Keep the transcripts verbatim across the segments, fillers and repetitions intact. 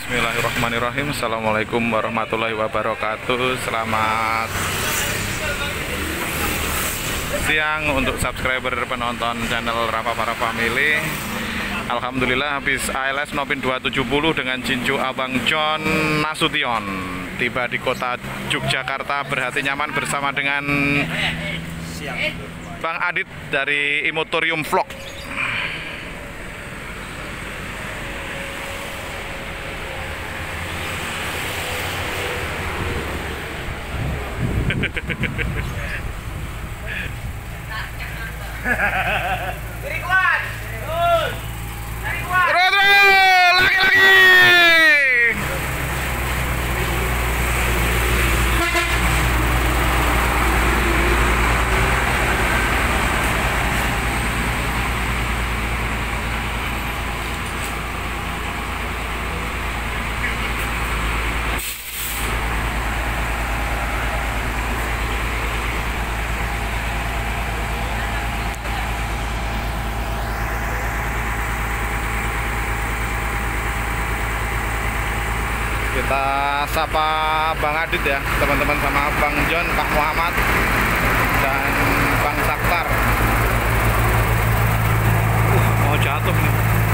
Bismillahirrahmanirrahim. Assalamualaikum warahmatullahi wabarakatuh. Selamat siang untuk subscriber penonton channel Rapa Para Family. Alhamdulillah habis A L S Nopin dua tujuh nol dengan Jinju Abang John Nasution tiba di kota Yogyakarta, berhati nyaman bersama dengan Bang Adit dari Imotorium Vlog. Jadi kuat. Terus. Jadi kuat. Terus, terus, lagi-lagi. Kita sapa Bang Adit ya, teman-teman, sama Bang John, Pak Muhammad, dan Bang Saktar. Uh, mau jatuh nih.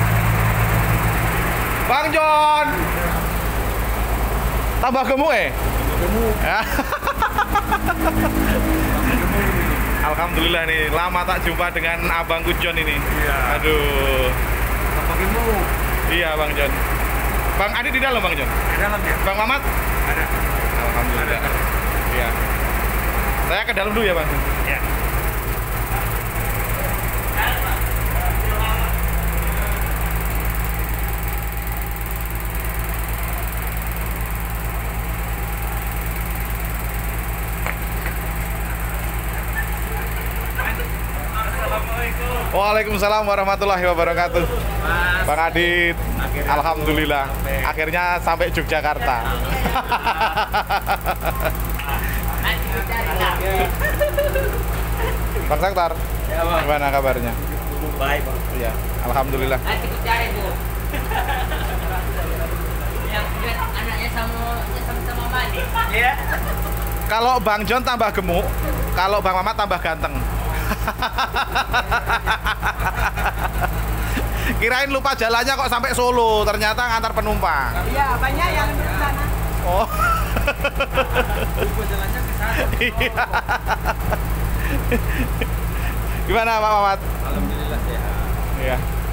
Bang John, tambah gemuk eh? Gemuk. Ya. Alhamdulillah nih, lama tak jumpa dengan Abangku John ini. Iya. Aduh. Tambah gemuk. Iya Bang John. Bang Adit di dalam Bang John? Di dalam ya? Bang Mamat? Ada. Alhamdulillah. Iya. Saya ke dalam dulu ya Bang. Ya. Waalaikumsalam warahmatullahi wabarakatuh. Mas. Bang Adit, Akhirnya alhamdulillah sampai. akhirnya sampai Yogyakarta. Bang Saktar, Ya, Bang. gimana kabarnya? Baik, Bang. Iya, alhamdulillah. Nanti ku cari bu. Yang lihat anaknya sama sama-sama mandi. Iya. Kalau Bang John tambah gemuk, kalau Bang Mamat tambah ganteng. Kirain lupa jalannya kok sampai Solo, ternyata ngantar penumpang. Iya, banyak yang di sana. Oh. Lupa jalannya ke sana. Iya. Gimana Pak Mamat? Alhamdulillah sehat. Iya.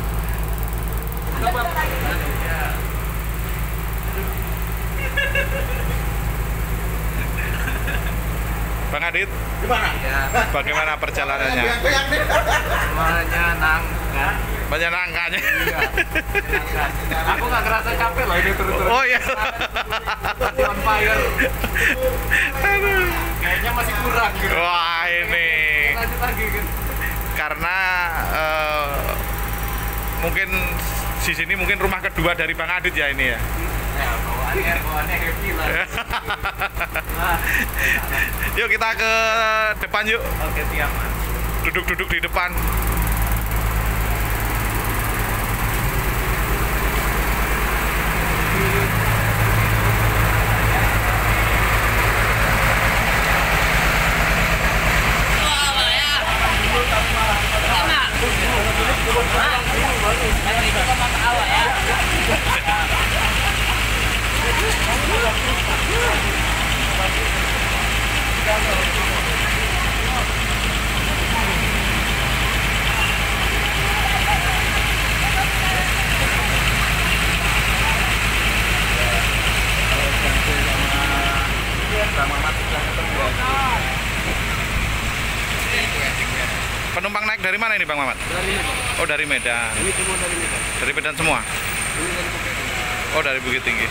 Bang Adit, Gimana? Ya. bagaimana perjalanannya? Semuanya nangka. Menyenangkannya. Iya. Aku nggak ngerasa capek loh ini terus-terus. Oh iya. Masih on fire. Aduh. Kayaknya masih kurang gitu. Wah ini Lanjut lagi gitu. karena eh, mungkin di sini mungkin rumah kedua dari Bang Adit ya ini ya. Ya, bawaannya bawaannya happy lah. Nah, Yuk kita ke depan yuk. oke siap Mas. Duduk-duduk di depan. Penumpang naik dari mana ini Bang Mamat? Dari Medan. Oh dari Medan. Ini semua dari Medan. Dari Medan semua? Ini dari Bukit Tinggi. Oh dari Bukit Tinggi.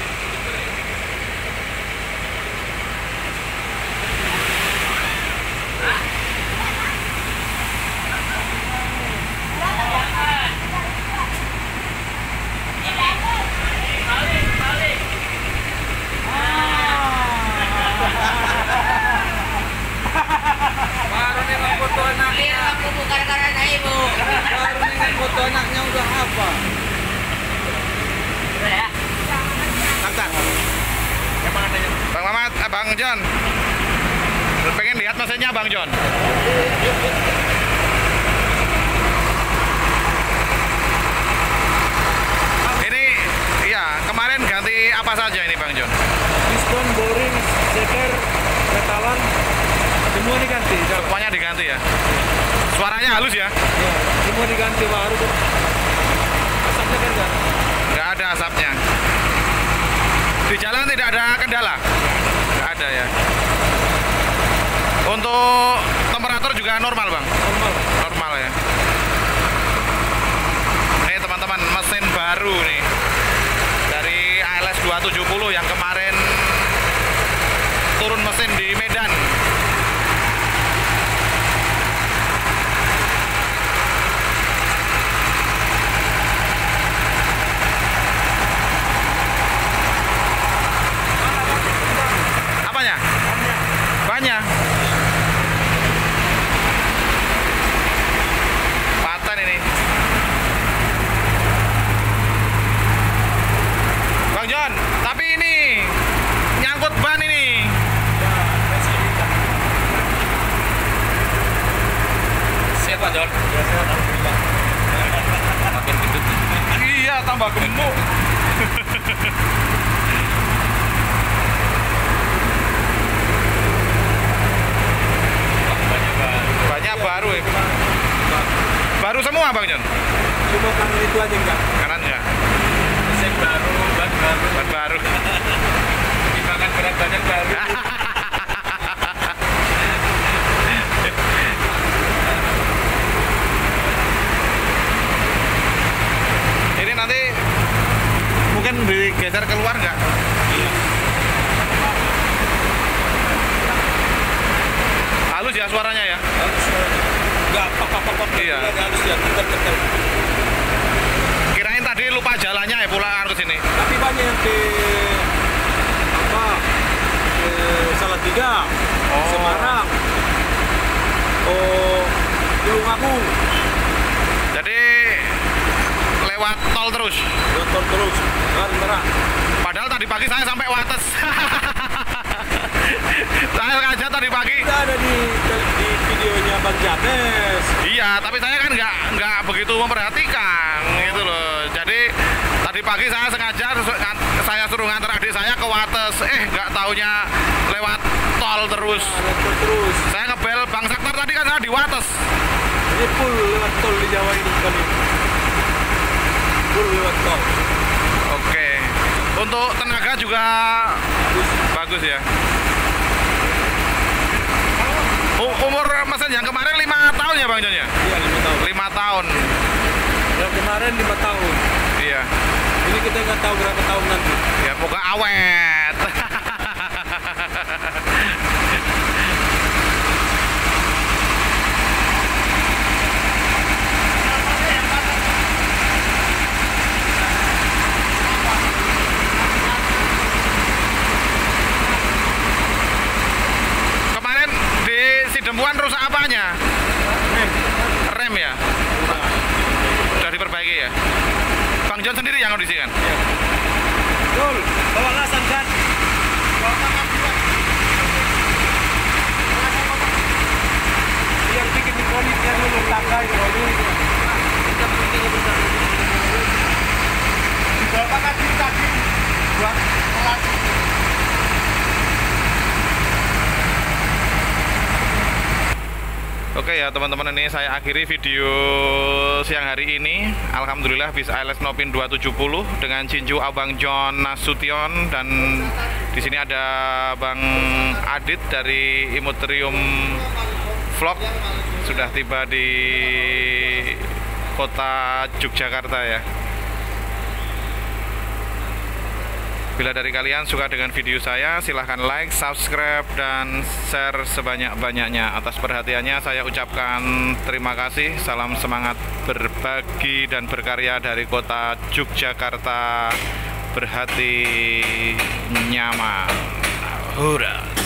Baru nih Bang, foto anaknya. Iya, aku bukan karena ibu. Baru nih foto anaknya udah apa? Udah ya. Bang John, pengen lihat mesinnya Bang John. Ini iya, kemarin ganti apa saja ini Bang John? Piston, boring, seker, betalan, semua diganti. Semuanya diganti ya. Suaranya halus ya? Ya, semua diganti baru. Asapnya kan enggak? Nggak ada asapnya. Di jalan tidak ada kendala? Nggak ada ya. Untuk temperatur juga normal Bang? Normal. Normal ya. Ini teman-teman mesin baru nih dari A L S dua tujuh nol yang kemarin turun mesin di Medan. Apanya? Banyak. Paten ini. Bang John, tapi ini nyangkut ban ini. Siap Pak John? Makin gendut. Iya, tambah gemuk. Banyak baru ya. Baru semua Bang John? Cuma kanan itu aja enggak? Kanan enggak? Mesin baru, ban baru. Ban baru. Dimakan berat badan baru. Ini nanti mungkin digeser keluar nggak? Halus ya suaranya ya? Enggak, pak-pak-pak. Iya. Harus ya, tekan-tekan. Kirain tadi lupa jalannya ya pulang ke sini. Tapi banyak yang ke apa? Ke Salatiga, Oh. Semarang, oh, Tulungagung, Jadi lewat tol terus. nonton terus, kan merah. Padahal tadi pagi saya sampai Wates. Saya sengaja tadi pagi. Tidak ada di di videonya Bang James. Iya, tapi saya kan nggak nggak begitu memperhatikan gitu loh. Jadi tadi pagi saya sengaja saya suruh nganter adik saya ke Wates. Eh, nggak taunya lewat tol terus. Nonton terus. Saya ngebel Bang Saktar tadi kan saya di Wates. Ini full lewat tol di Jawa ini kali. Full lewat tol. Oke. Untuk tenaga juga Bagus. bagus ya. U- Umur mesin yang kemarin lima tahun ya Bang John ya? Iya, lima tahun. lima tahun. Yang kemarin lima tahun. Iya. Ini kita nggak tahu berapa tahun nanti. Ya pokoknya awet. Kemarin di Sidempuan rusak apanya? Rem. Rem ya? Sudah diperbaiki ya? Bang John sendiri yang kondisikan? Dul, bawa lasan kan? Biar bikin konitnya dulu, tangga dulu. Kita bikinnya besar. Berapa kaki kaki? Buat kelas. Oke ya teman-teman, ini saya akhiri video siang hari ini. Alhamdulillah bis A L S Nopin dua tujuh nol dengan cincu Abang John Nasution, dan di sini ada Bang Adit dari Imotrium Vlog sudah tiba di kota Yogyakarta ya. Bila dari kalian suka dengan video saya, silahkan like, subscribe, dan share sebanyak-banyaknya. Atas perhatiannya saya ucapkan terima kasih. Salam semangat berbagi dan berkarya dari kota Yogyakarta. Berhati nyaman. Hurra.